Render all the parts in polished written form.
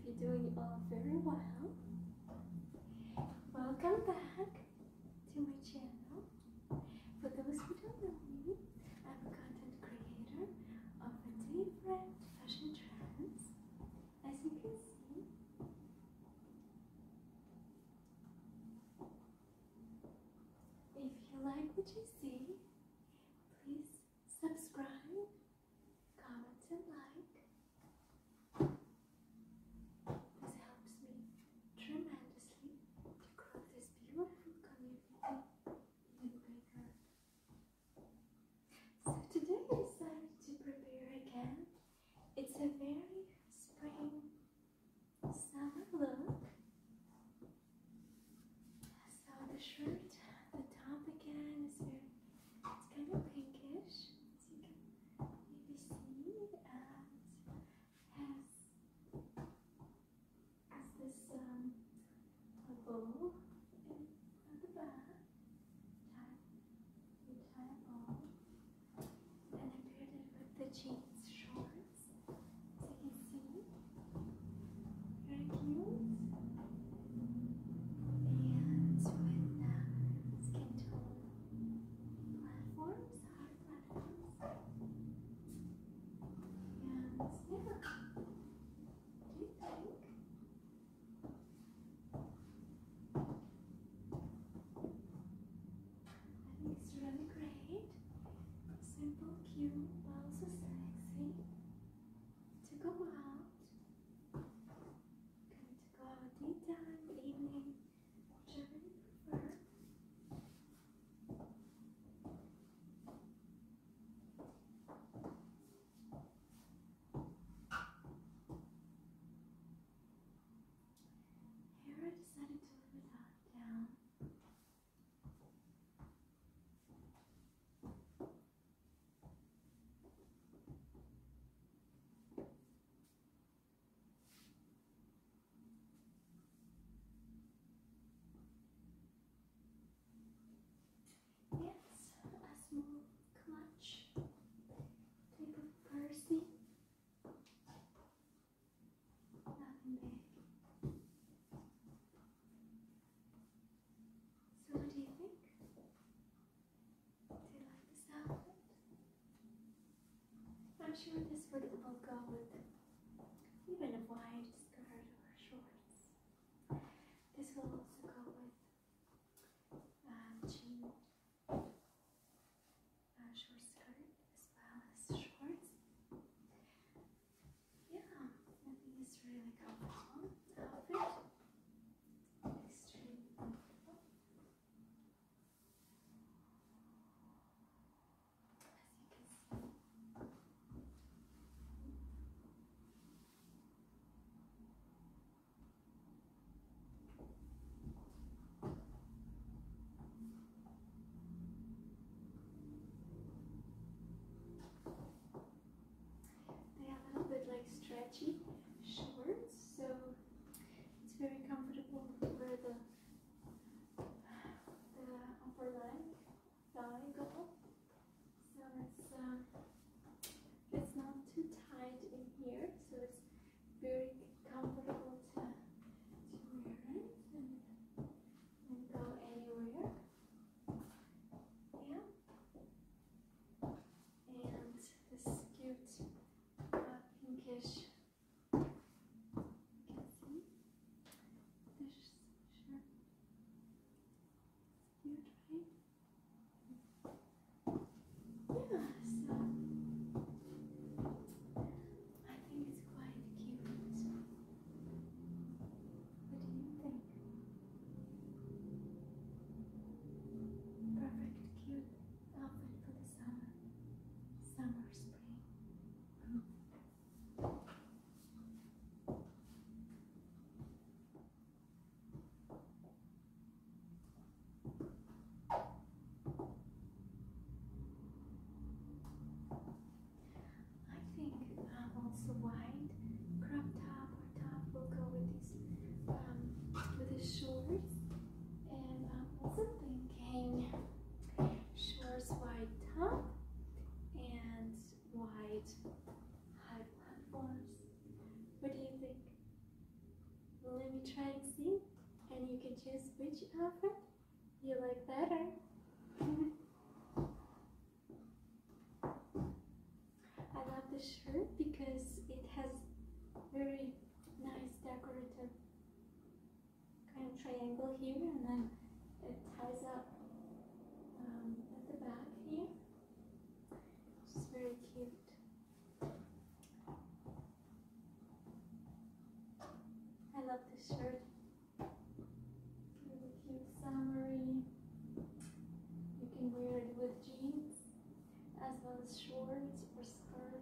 you're doing all very well. Welcome back to my channel. For those who don't know me, I'm a content creator of a different fashion trends. As you can see, if you like what you see, please subscribe, comment and like. This helps me tremendously to grow this beautiful community even bigger. So today I decided to prepare again. It's a very spring summer look. So the shirt, the top again is it's kind of pinkish, as you can maybe see, and has this a bow at the back, you tie a bow, and I paired it with the jeans shorts, as you can see, very cute, and with skin tone platforms, hard platforms, and yeah, what do you think? I think it's really great, simple, cute, but also sexy, to go out, going to go out daytime, evening, whichever you prefer. Here I decided to leave it down. Yes, a small clutch type of pursy, nothing big. So what do you think? Do you like this outfit? I'm sure this will go with even a white skirt or shorts. This will also go with jean short skirt as well as shorts. Yeah, I think it's really comfortable outfit. Extremely comfortable. As you can see. They are a little bit like stretchy shorts, so it's very comfortable where the upper leg, thigh go. So it's not too tight in here, so it's very comfortable to wear it and go anywhere. Yeah. And this cute pinkish, you can see this shirt, cute, right? Yeah, so I think it's quite cute. What do you think? Perfect, cute outfit for the summer, spring. I think also wide crop top or top will go with these shorts, and I'm also thinking shorts, wide top, and wide high platforms. What do you think? try and see, and you can choose which outfit you like better. I love the shirt because it has very nice decorative kind of triangle here, and then it ties up at the back here, which is very cute. I love this shirt. Really cute, summery. You can wear it with jeans as well as shorts or skirt.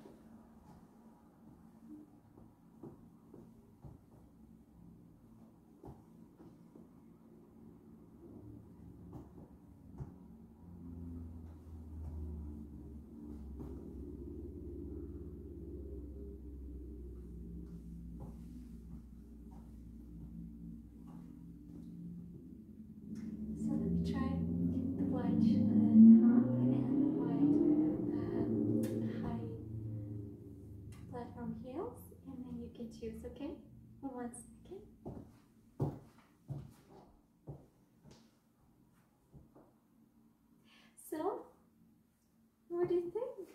So let me try the white top and the white high platform heels, and then you can choose, okay? 1 second. So, what do you think?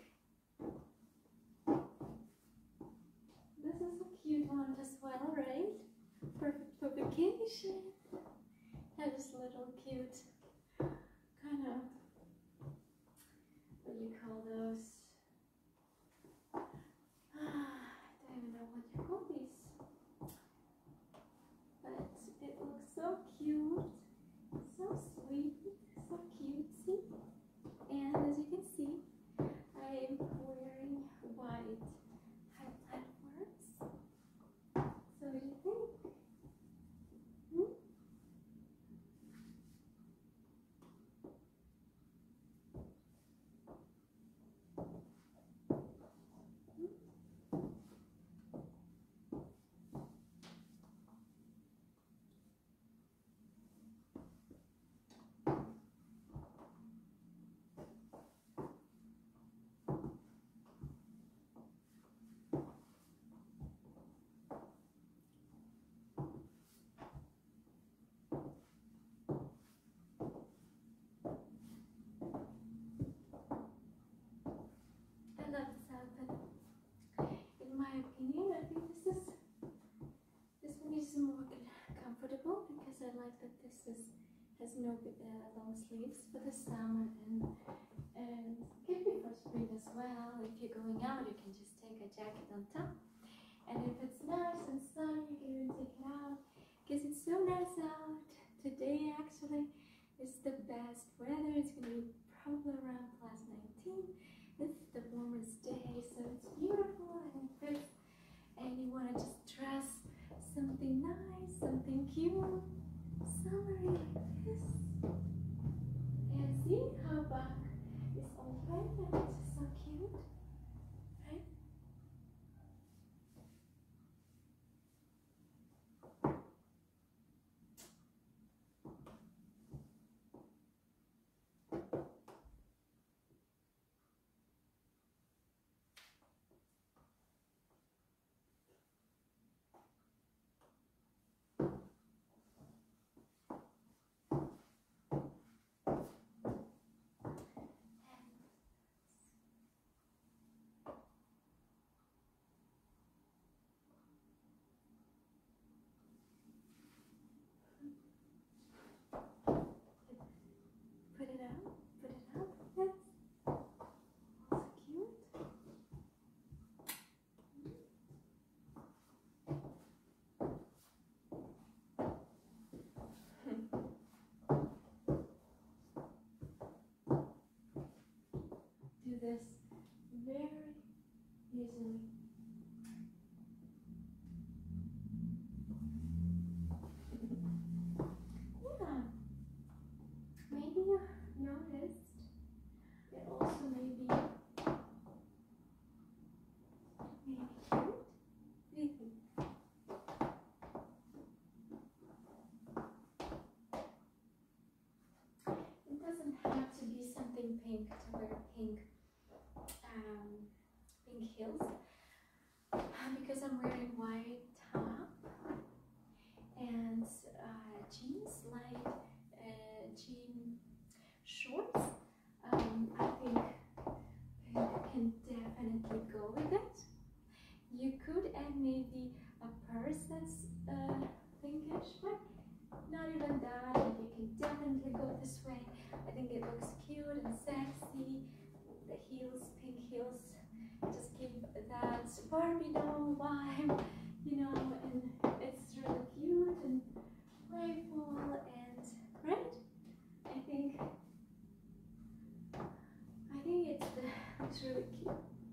This is a cute one as well, right? Perfect for vacation. Have this little cute kind of, what do you call those? I don't even know what you call these. But it looks so cute, so sweet, so cutesy. And as you can see, I am wearing white high platforms. So what do you think? I love this outfit. In my opinion, I think this one is more comfortable because I like that this has no long sleeves for the summer, and can be for spring as well. If you're going out, you can just take a jacket on top, and if it's nice and sunny, you can even take it out because it's so nice out. Today actually is the best weather. It's going to be probably around +19. It's the warmest day, so it's beautiful and it fits, and you want to just dress something nice, something cute, summery like this. And see how back is open and it's so cute, right? Put it out, yes. Also cute. Do this very easily. Yeah, maybe you noticed it also may be cute. What do you think? It doesn't have to be something pink to wear pink heels, because I'm wearing white top, and jeans, light jean shorts. I think pink can definitely go with it. You could add maybe a purse that's pinkish, but not even that. You can definitely go this way. I think it looks cute and sexy. The heels, pink heels, just give that Barbie doll vibe, you know, and it's really cute and playful and right. I think it looks really cute.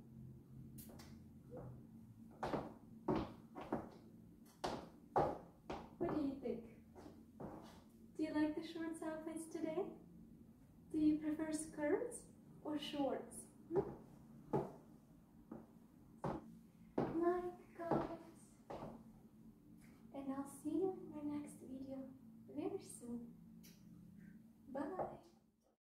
What do you think? Do you like the shorts outfits today? Do you prefer skirts or shorts?